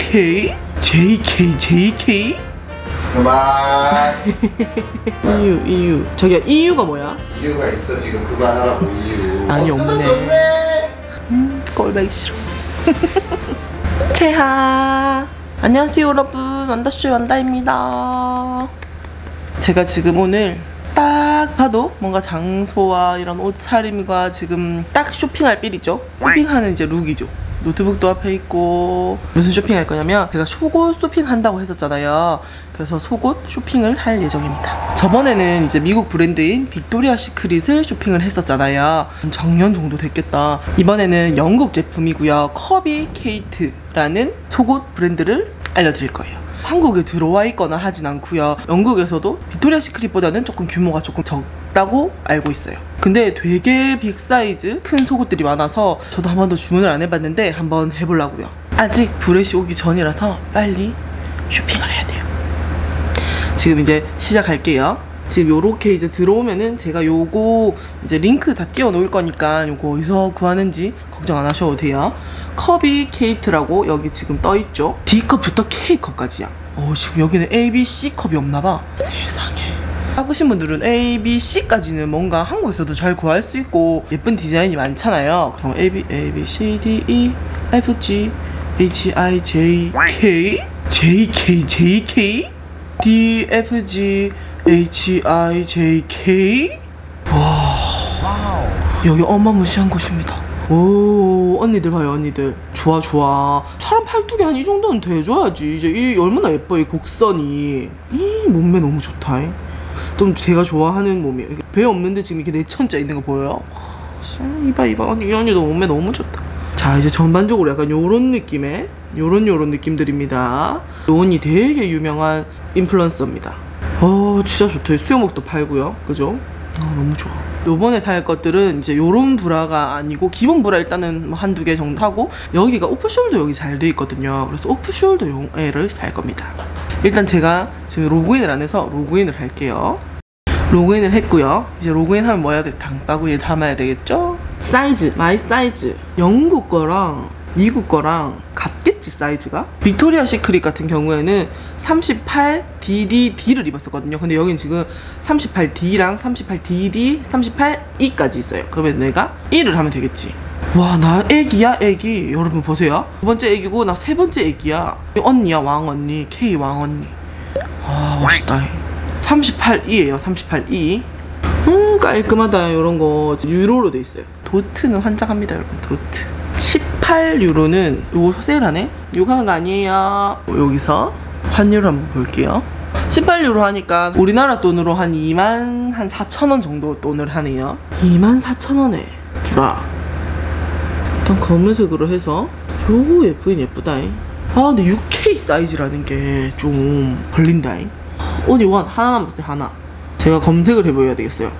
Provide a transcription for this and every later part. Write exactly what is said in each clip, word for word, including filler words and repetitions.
K? 제이케이 제이케이? 그만. 이유 이유 저기야 이유가 뭐야? 이유가 있어 지금 그만하라고 이유. 아니 없네. 음 꼴보기 싫어. 채하 안녕하세요 여러분, 완다쇼의 완다입니다. 제가 지금 오늘 딱 봐도 뭔가 장소와 이런 옷차림과 지금 딱 쇼핑할 필이죠. 쇼핑하는 이제 룩이죠. 노트북도 앞에 있고 무슨 쇼핑할 거냐면 제가 속옷 쇼핑한다고 했었잖아요. 그래서 속옷 쇼핑을 할 예정입니다. 저번에는 이제 미국 브랜드인 빅토리아 시크릿을 쇼핑을 했었잖아요. 작년 정도 됐겠다. 이번에는 영국 제품이고요. 커비 케이트라는 속옷 브랜드를 알려드릴 거예요. 한국에 들어와 있거나 하진 않고요. 영국에서도 빅토리아 시크릿보다는 조금 규모가 조금 적다고 알고 있어요. 근데 되게 빅 사이즈 큰 속옷들이 많아서 저도 한 번도 주문을 안 해봤는데 한번 해보려고요. 아직 브렛이 오기 전이라서 빨리 쇼핑을 해야 돼요. 지금 이제 시작할게요. 지금 요렇게 이제 들어오면은 제가 요거 이제 링크 다 띄워 놓을 거니까 요거 어디서 구하는지 걱정 안 하셔도 돼요. 컵이 케이트라고 여기 지금 떠있죠. D컵부터 K컵까지야. 어 지금 여기는 A, B, C 컵이 없나봐. 세상에. 하고신 분들은 A, B, C까지는 뭔가 한국에서도 잘 구할 수 있고 예쁜 디자인이 많잖아요. 그럼 A, B, A, B, C, D, E, F, G, H, I, J, K? J, K, J, K? D, F, G, H, I, J, K? 와 여기 어마무시한 곳입니다. 오 언니들 봐요 언니들. 좋아 좋아. 사람 팔뚝이 한 이 정도는 돼줘야지. 이제 이 얼마나 예뻐 이 곡선이. 이 몸매 너무 좋다. 좀 제가 좋아하는 몸이에요. 배 없는데 지금 이렇게 내천자 있는 거 보여요? 이봐 이봐 언니 이 언니도 몸매 너무 좋다. 자 이제 전반적으로 약간 요런 느낌의 요런 요런 느낌들입니다. 요 언니 되게 유명한 인플루언서입니다. 어 진짜 좋다. 수영복도 팔고요. 그죠? 아 너무 좋아. 요번에 살 것들은 이제 요런 브라가 아니고 기본 브라 일단은 한두 개 정도 하고 여기가 오프숄더 여기 잘 돼 있거든요. 그래서 오프숄더용애를 살 겁니다. 일단 제가 지금 로그인을 안 해서 로그인을 할게요. 로그인을 했고요. 이제 로그인 하면 뭐 해야 돼? 장바구니에 담아야 되겠죠? 사이즈, 마이 사이즈 영국 거랑 미국 거랑 같겠지 사이즈가? 빅토리아 시크릿 같은 경우에는 삼십팔 디 디 디를 입었었거든요. 근데 여긴 지금 삼십팔 디랑 삼십팔 디 디, 삼십팔 이까지 있어요. 그러면 내가 일을 하면 되겠지. 와 나 애기야 애기. 여러분 보세요. 두 번째 애기고 나 세 번째 애기야. 언니야 왕언니 K 왕언니. 아 멋있다. 삼십팔 이에요 삼십팔 이. 음 깔끔하다. 요런거 유로로 돼 있어요. 도트는 환장합니다 여러분. 도트 십팔 유로는 요거 세일하네? 요거 하는 거 아니에요. 여기서 환율을 한번 볼게요. 십팔 유로 하니까 우리나라 돈으로 한 이만 한 사천 원 정도 돈을 하네요. 이만 사천 원에 브라 일단 검은색으로 해서 요거 예쁘긴 예쁘다. 아 근데 유케이 사이즈라는 게 좀 걸린다. 어디 원 하나 남았어요. 하나 제가 검색을 해보여야 되겠어요.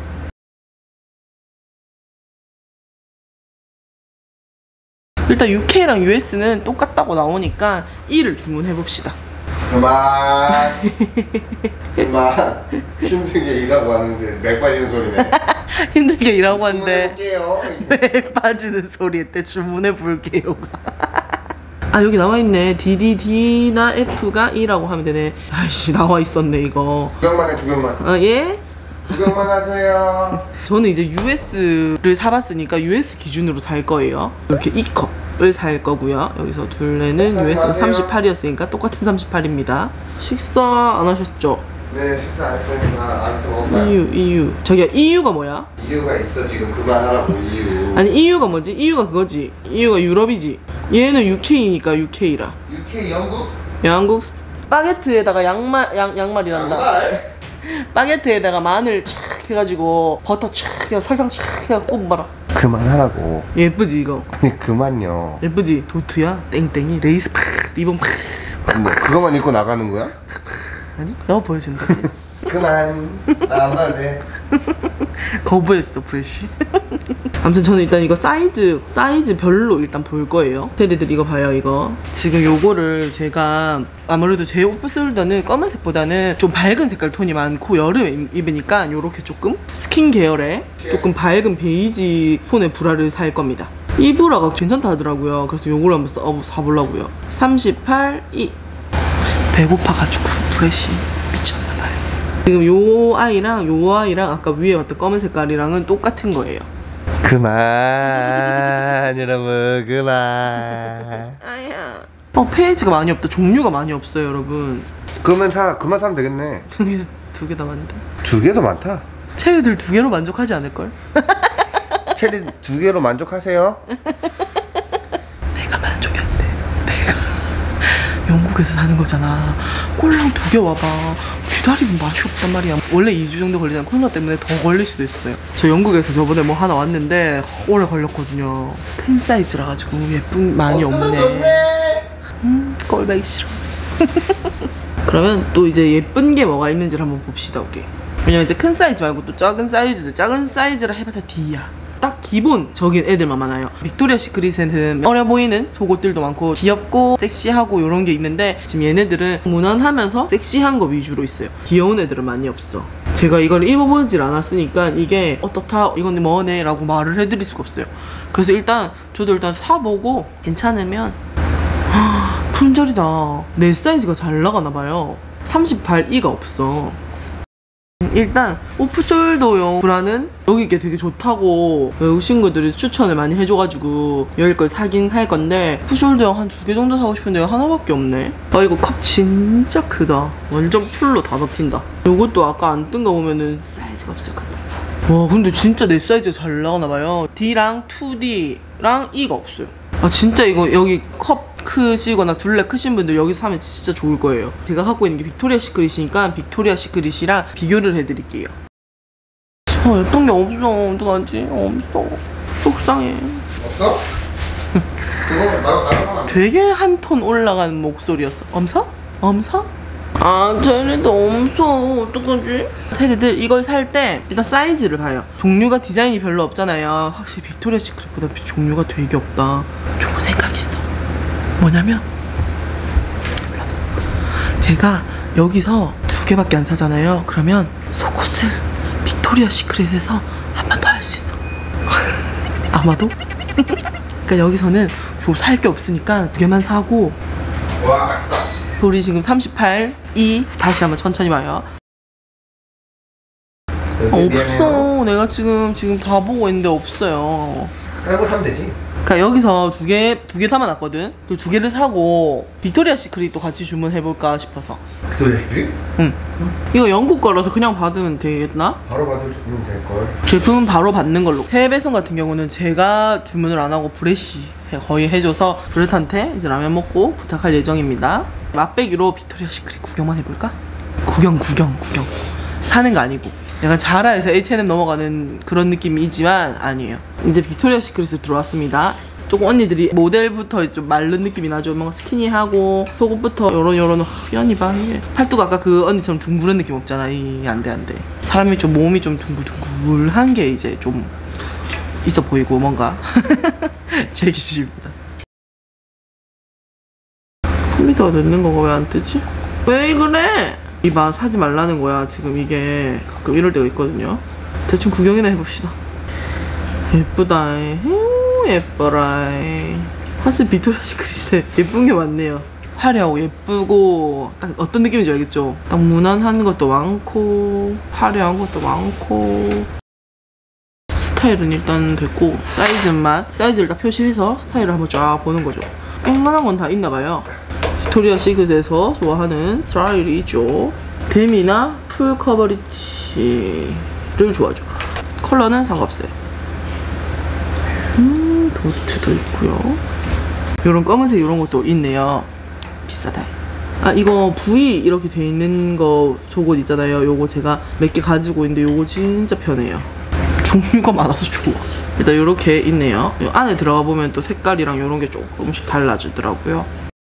일단 유케이랑 유에스는 똑같다고 나오니까 이를 주문해봅시다. 그만. 그만. 힘들게 일하고 왔는데 맥 빠지는 소리네. 힘들게 일하고 왔는데 주문해볼게요. 맥 빠지는 소리 했대. 주문해볼게요. 아 여기 나와있네. 디 디 디나 F가 이라고 하면 되네. 아이씨 나와있었네 이거. 구경만 해 구경만. 아 예? 구경만 하세요. 저는 이제 유에스를 사봤으니까 유에스 기준으로 살 거예요. 이렇게 이 컵을 살 거고요. 여기서 둘레는 유에스가 삼십팔이었으니까 똑같은 삼십팔입니다. 식사 안 하셨죠? 네 식사 안 했습니다. 안 먹었어요. 이유 이유 저기야 이유가 뭐야? 이유가 있어 지금 그만하라고 이유. 아니 이유가 뭐지? 이유가 그거지. 이유가 유럽이지. 얘는 유케이니까 유케이라. 유케이 영국? 영국 바게트에다가 양말 양 양말이란다. 양말? 바게트에다가 마늘 촥 해가지고 버터 촥 해서 설탕 촥 해서 굽어라. 그만하라고. 예쁘지 이거? 아니 그만요. 예쁘지? 도트야 땡땡이 레이스 팍 리본 팍. 뭐 그거만 입고 나가는 거야? 아니 너 보여주는 거지. 그만 나가야 돼. 거부했어 브레쉬. 아무튼 저는 일단 이거 사이즈 사이즈별로 일단 볼 거예요. 테리들 이거 봐요. 이거 지금 요거를 제가 아무래도 제 오프숄더는 검은색보다는 좀 밝은 색깔 톤이 많고 여름에 입으니까 요렇게 조금 스킨 계열의 조금 밝은 베이지 톤의 브라를 살 겁니다. 이 브라가 괜찮다 하더라고요. 그래서 요걸 한번 사, 어, 사보려고요. 삼십팔, 이. 배고파가지고 브레쉬 미쳤나봐요. 지금 요 아이랑 요 아이랑 아까 위에 봤던 검은 색깔이랑은 똑같은 거예요. 그만 여러분 그만. 아야. 어 페이지가 많이 없다. 종류가 많이 없어요 여러분. 그러면 사 그만 사면 되겠네. 두 개 두 개 다 많은데. 두 개 더 많다. 체리들 두 개로 만족하지 않을걸? 체리 두 개로 만족하세요? 내가 만족이 안 돼. 내가 영국에서 사는 거잖아. 꼴랑 두 개 와봐. 기다리면 맛이 없단 말이야. 원래 이 주 정도 걸리잖아. 코로나 때문에 더 걸릴 수도 있어요. 저 영국에서 저번에 뭐 하나 왔는데 오래 걸렸거든요. 큰 사이즈라 가지고 예쁜 많이 없네. 음 꼴보기 싫어. 그러면 또 이제 예쁜 게 뭐가 있는지를 한번 봅시다 우리. 왜냐면 이제 큰 사이즈 말고 또 작은 사이즈들 작은 사이즈라 해봤자 D야. 딱 기본적인 애들만 많아요. 빅토리아 시크릿에는 어려 보이는 속옷들도 많고 귀엽고 섹시하고 이런 게 있는데 지금 얘네들은 무난하면서 섹시한 거 위주로 있어요. 귀여운 애들은 많이 없어. 제가 이걸 입어보질 않았으니까 이게 어떻다 이건 뭐네 라고 말을 해드릴 수가 없어요. 그래서 일단 저도 일단 사보고 괜찮으면 품절이다. 내 사이즈가 잘 나가나봐요. 삼십팔, 이가 없어. 일단 오프숄더용 브라는 여기 게 되게 좋다고 외국 친구들이 추천을 많이 해줘가지고 여기 걸 사긴 할 건데 오프숄더용 한 두 개 정도 사고 싶은데 하나밖에 없네. 아 이거 컵 진짜 크다. 완전 풀로 다 덮인다. 요것도 아까 안 뜬 거 보면은 사이즈가 없을 것 같아. 와 근데 진짜 내 사이즈가 잘 나가나봐요. D랑 투 D랑 E가 없어요. 아 진짜 이거 여기 컵 크시거나 둘레 크신 분들 여기서 사면 진짜 좋을 거예요. 제가 갖고 있는 게 빅토리아 시크릿이니까 빅토리아 시크릿이랑 비교를 해드릴게요. 어 예쁜 게 없어. 어떡하지? 없어. 속상해. 없어? 그거 나로 나로 되게 한 톤 올라간 목소리였어. 엄서? 엄서? 아 체리도 없어. 어떡하지? 체리들 이걸 살 때 일단 사이즈를 봐요. 종류가 디자인이 별로 없잖아요. 확실히 빅토리아 시크릿보다 종류가 되게 없다. 좋은 생각이 있어. 뭐냐면 제가 여기서 두 개밖에 안 사잖아요. 그러면 속옷을 빅토리아 시크릿에서 한 번 더 할 수 있어. 아마도? 그러니까 여기서는 좀 살 게 없으니까 두 개만 사고. 와 맛있다. 우리 지금 삼십팔, 이 다시 한번 천천히 봐요. 없어. 내가 지금 지금 다 보고 있는데 없어요. 알고 사면 되지. 그러니까 여기서 두 개, 두 개 담아놨거든? 그 두 개를 사고 빅토리아 시크릿도 같이 주문해볼까 싶어서. 빅토리아 시크릿? 응. 이거 영국 거라서 그냥 받으면 되겠나? 바로 받으면 될걸. 제품은 바로 받는 걸로. 해외 배송 같은 경우는 제가 주문을 안 하고 브레시 거의 해줘서 브렛한테 이제 라면 먹고 부탁할 예정입니다. 맛배기로 빅토리아 시크릿 구경만 해볼까? 구경 구경 구경. 사는 거 아니고 약간 자라에서 에이치 앤 엠 넘어가는 그런 느낌이지만 아니에요. 이제 빅토리아 시크릿에 들어왔습니다. 조금 언니들이 모델부터 좀 마른 느낌이 나죠. 뭔가 스키니하고 속옷부터 요런 요런 연이 봐. 팔뚝 아까 그 언니처럼 둥그런 느낌 없잖아. 이 안돼 안돼. 사람이 좀 몸이 좀 둥글둥글한 게 이제 좀 있어 보이고 뭔가 제 기준입니다. 컴퓨터가 늦는 거가 왜 안 뜨지? 왜 그래? 이봐 사지 말라는 거야. 지금 이게 가끔 이럴 때가 있거든요. 대충 구경이나 해봅시다. 예쁘다. 오, 예뻐라. 사실 빅토리아 시크릿에 예쁜 게 많네요. 화려하고 예쁘고 딱 어떤 느낌인지 알겠죠? 딱 무난한 것도 많고 화려한 것도 많고. 스타일은 일단 됐고 사이즈만 사이즈를 다 표시해서 스타일을 한번 쫙 보는 거죠. 웬만한 건 다 있나 봐요. 빅토리아 시크릿에서 좋아하는 스타일이죠. 데미나 풀 커버리지를 좋아하죠. 컬러는 상관없어요. 음, 도트도 있고요. 요런 검은색 요런 것도 있네요. 비싸다. 아 이거 V 이렇게 돼 있는 거 속옷 있잖아요. 요거 제가 몇 개 가지고 있는데 요거 진짜 편해요. 종류가 많아서 좋아. 일단 요렇게 있네요. 요 안에 들어가 보면 또 색깔이랑 요런 게 조금씩 달라지더라고요.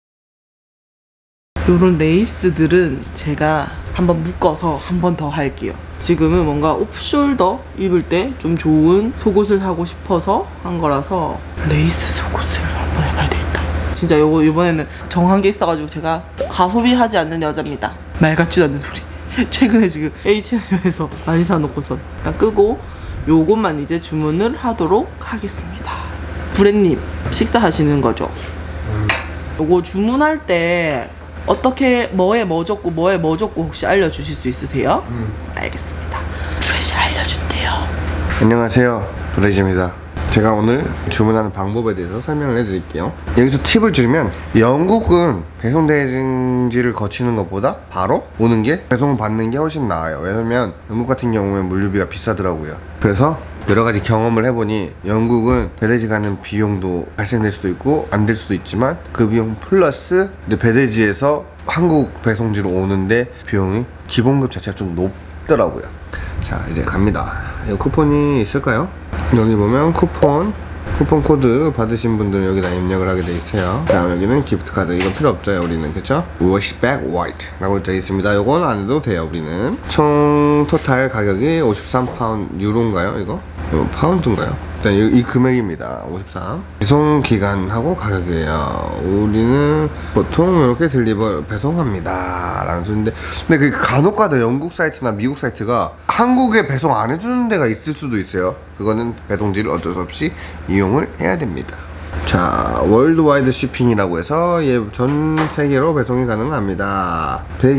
요런 레이스들은 제가 한번 묶어서 한 번 더 할게요. 지금은 뭔가 오프숄더 입을 때 좀 좋은 속옷을 사고 싶어서 한 거라서 레이스 속옷을 한번 해봐야 되겠다. 진짜 요거 이번에는 정한 게 있어가지고 제가 가소비하지 않는 여자입니다. 말 같지도 않는 소리. 최근에 지금 에이치 앤 엠에서 많이 사놓고서 일단 끄고 요것만 이제 주문을 하도록 하겠습니다. 브랜님 식사하시는 거죠? 음. 요거 주문할 때 어떻게 뭐에 뭐 적고 뭐에 뭐 적고 혹시 알려주실 수 있으세요? 음. 알겠습니다. 브레시 알려준대요. 안녕하세요, 브레시입니다. 제가 오늘 주문하는 방법에 대해서 설명을 해드릴게요. 여기서 팁을 주면 영국은 배송 대행지를 거치는 것보다 바로 오는 게 배송을 받는 게 훨씬 나아요. 왜냐면 영국 같은 경우에 물류비가 비싸더라고요. 그래서 여러 가지 경험을 해보니 영국은 배대지 가는 비용도 발생될 수도 있고 안 될 수도 있지만 그 비용 플러스 배대지에서 한국 배송지로 오는데 비용이 기본급 자체가 좀 높더라고요. 자, 이제 갑니다. 이 쿠폰이 있을까요? 여기 보면 쿠폰 쿠폰 코드 받으신 분들은 여기다 입력을 하게 돼 있어요. 다음 여기는 기프트 카드. 이건 필요 없죠, 우리는. 그쵸? Washback White 라고 되어 있습니다. 요건 안 해도 돼요, 우리는. 총 토탈 가격이 오십삼 파운드 유로인가요, 이거? 이거 파운드인가요? 일단 이, 이 금액입니다. 오십삼. 배송 기간하고 가격이에요. 우리는 보통 이렇게 딜리버 배송합니다 라는 소리인데, 근데 그 간혹가다 영국 사이트나 미국 사이트가 한국에 배송 안 해주는 데가 있을 수도 있어요. 그거는 배송지를 어쩔 수 없이 이용을 해야 됩니다. 자, 월드와이드 쇼핑이라고 해서 예, 전 세계로 배송이 가능합니다.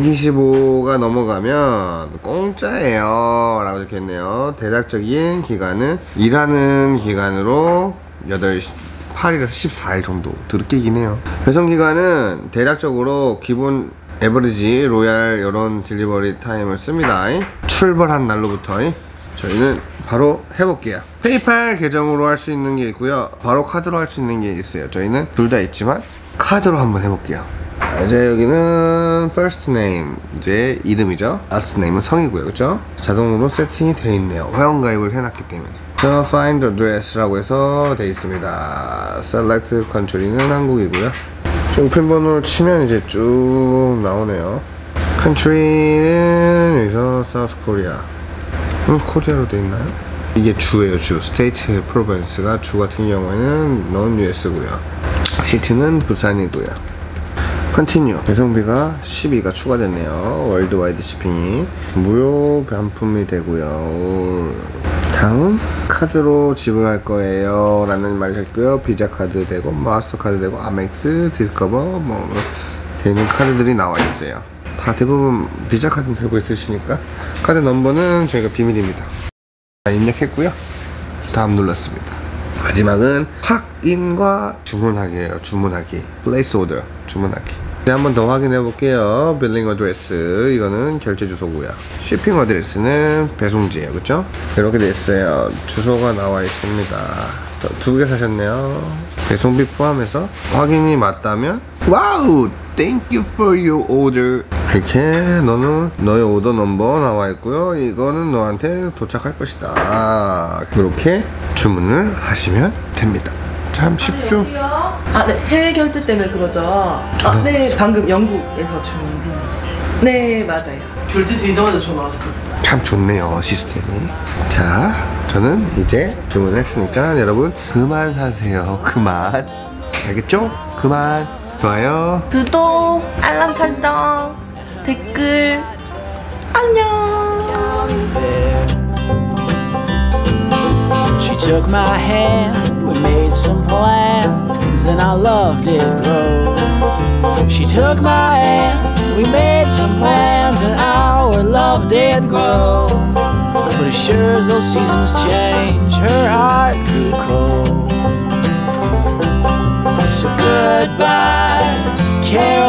백이십오가 넘어가면 공짜예요 라고 적혀있네요. 대략적인 기간은 일하는 기간으로 여덟, 팔일에서 십사 일 정도 들끼긴 해요. 배송 기간은 대략적으로 기본 에버리지, 로얄 이런 딜리버리 타임을 씁니다. 출발한 날로부터 저희는 바로 해볼게요. 페이팔 계정으로 할 수 있는 게 있고요, 바로 카드로 할 수 있는 게 있어요. 저희는 둘 다 있지만 카드로 한번 해볼게요. 이제 여기는 first name, 이제 이름이죠. last name은 성이고요, 그쵸? 자동으로 세팅이 되어 있네요. 회원가입을 해놨기 때문에. 저 find address라고 해서 되어 있습니다. select country는 한국이고요. 우편번호를 치면 이제 쭉 나오네요. country는 여기서 South Korea. 음, 코리아로 되어 있나요? 이게 주예요, 주. 스테이트 프로벤스가 주 같은 경우에는 non 유에스고요. 시티는 부산이고요. 컨티뉴. 배송비가 십이가 추가됐네요. 월드와이드 쇼핑이 무료 반품이 되고요. 다음 카드로 지불할 거예요 라는 말이 있고요. 비자 카드 되고 마스터 카드 되고 아멕스, 디스커버 뭐 되는 카드들이 나와 있어요. 다 대부분 비자 카드 들고 있으시니까 카드 넘버는 저희가 비밀입니다. 입력했고요. 다음 눌렀습니다. 마지막은 확인과 주문하기예요. 주문하기. 플레이스 오더. 주문하기. 네, 한 번 더 확인해 볼게요. 빌링 어드레스, 이거는 결제 주소고요. shipping 어드레스는 배송지예요, 그쵸? 이렇게 돼 있어요. 주소가 나와 있습니다. 두 개 사셨네요. 배송비 포함해서 확인이 맞다면 와우! Thank you for your order. 이렇게 너는 너의 오더 넘버 나와 있고요. 이거는 너한테 도착할 것이다. 이렇게 주문을 하시면 됩니다. 참 쉽죠? 아, 네. 해외 결제 때문에 그러죠. 아, 네. 방금 영국에서 주문했는데. 네, 맞아요. 결제되자마자 전화 왔어요. 참 좋네요, 시스템이. 자, 저는 이제 주문했으니까 여러분 그만 사세요. 그만. 알겠죠? 그만. 좋아요, 구독, 알람 설정, 댓글. 안녕. She took my hand, we made some plans, and our love did grow. She took my hand, we made some plans, and our love did grow. But as sure as those seasons change, her heart grew cold. So goodbye, Carol.